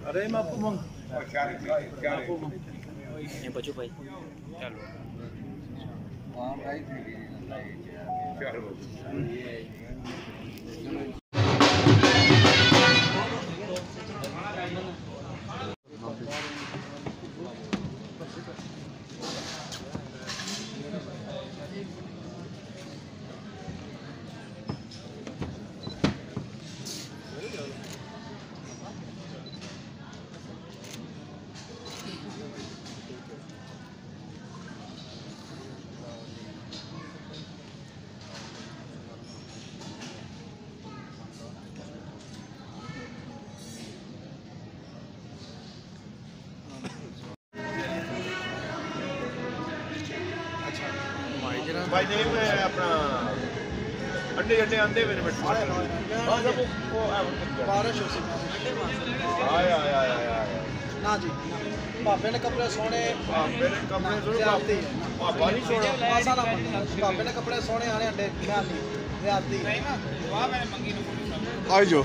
अरे मैं आपको मंग ये बच्चों भाई चलो वहाँ भाई चलो भाई नहीं मैं अपना अंडे अंडे आंदे मेरे में बारिश हो सी आया आया आया ना जी भापे ने कपड़े सोने मेरे कपड़े सुनो पापा नहीं सोना भापे ने कपड़े सोने आने अंडे ज्यादती नहीं ना वाह मैंने मंगी आई जो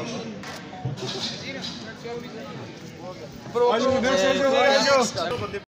Bro,